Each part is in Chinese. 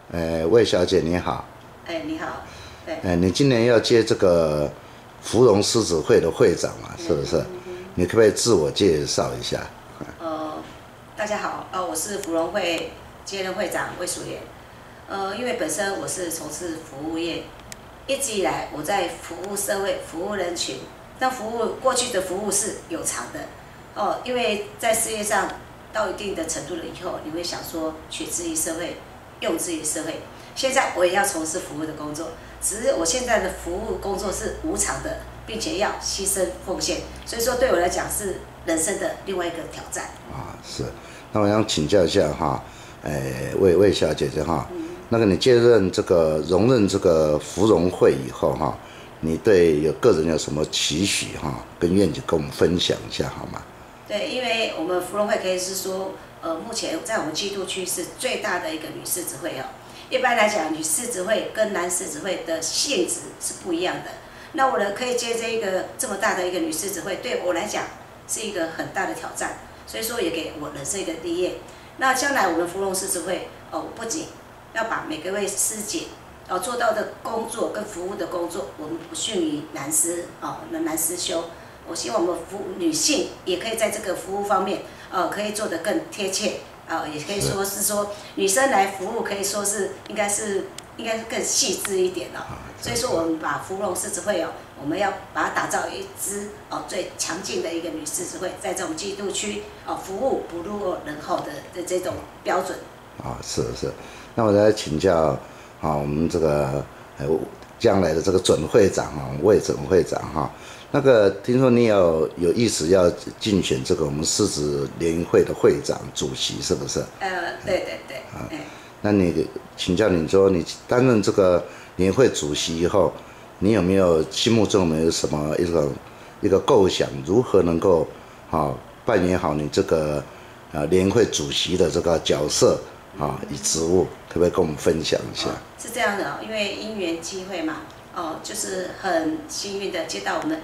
魏小姐你好。 你好。对。 你今年要接这个芙蓉狮子会的会长嘛，是不是？你可不可以自我介绍一下？ 大家好，我是芙蓉会接任会长魏淑莲。因为本身我是从事服务业，一直以来我在服务社会、服务人群。但过去的服务是有偿的，因为在事业上到一定的程度了以后，你会想说取之于社会，用之于社会。现在我也要从事服务的工作，只是我现在的服务工作是无偿的，并且要牺牲奉献，所以说对我来讲是人生的另外一个挑战。 是。那我想请教一下哈，魏小姐姐哈，那个你接任荣任这个芙蓉会以后哈，你对个人有什么期许哈，跟愿景跟我们分享一下好吗？ 对，因为我们芙蓉会可以是说，目前在我们基督区是最大的一个女狮子会哦。一般来讲，女狮子会跟男狮子会的性质是不一样的。那我可以接这么大的一个女狮子会，对我来讲是一个很大的挑战，所以说也给我人生一个历练。那将来我们芙蓉狮子会不仅要把每个位师姐做到的工作跟服务的工作，我们不逊于男师兄。我希望我们女性也可以在这个服务方面可以做得更贴切。也可以说是说女生来服务，可以说是应该是更细致一点了。所以说我们把芙蓉狮子会我们要把它打造一支最强劲的一个女狮子会，在这种基督区服务不落人后的这种标准。 是。那我来请教我们这个将来的这个准会长魏准会长哈。那个听说你有意思要竞选这个我们狮子联谊会的会长、主席，是不是？ 对。 那你请教你说，你担任这个联谊会主席以后，你有没有心目中有没有什么一个构想，如何能够扮演好你这个联谊会主席的这个角色与职务，可不可以跟我们分享一下？ 是这样的因为因缘机会嘛，就是很幸运的接到我们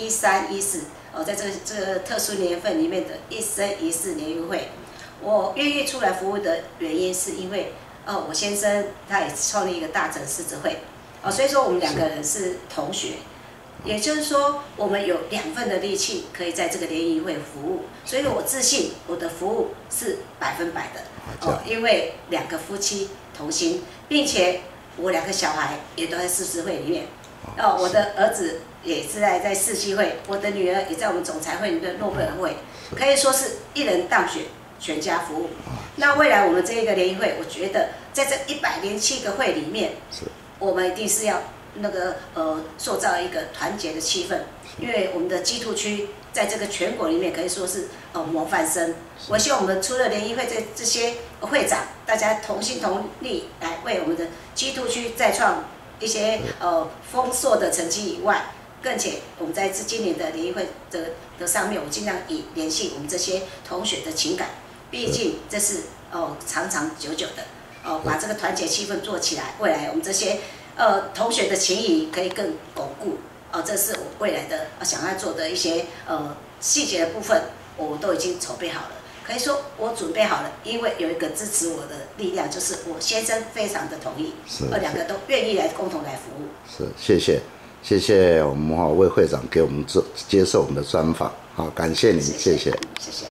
13、14在这个特殊年份里面的一生一世联谊会。我愿意出来服务的原因是因为我先生他也创立一个大城狮子会所以说我们两个人是同学，也就是说我们有2份的力气可以在这个联谊会服务，所以我自信我的服务是100%的因为2个夫妻同心，并且我2个小孩也都在狮子会里面我的儿子也是在世纪会，我的女儿也在我们总裁会里面的诺贝尔会，可以说是一人当选，全家服务。那未来我们这一个联谊会，我觉得在这107个会里面，我们一定是要塑造一个团结的气氛，因为我们的基督区在这个全国里面可以说是模范生。我希望我们除了联谊会这些会长，大家同心同力来为我们的基督区再创一些丰硕的成绩以外，更且我们在今年的联谊会的上面，我尽量以联系我们这些同学的情感，毕竟这是长长久久的把这个团结气氛做起来，未来我们这些同学的情谊可以更巩固这是我未来的想要做的一些细节的部分，我都已经筹备好了。可以说我准备好了，因为有一个支持我的力量，就是我先生非常的同意，2个都愿意共同来服务。 谢谢我们魏会长给我们接受我们的专访，感谢您，谢谢。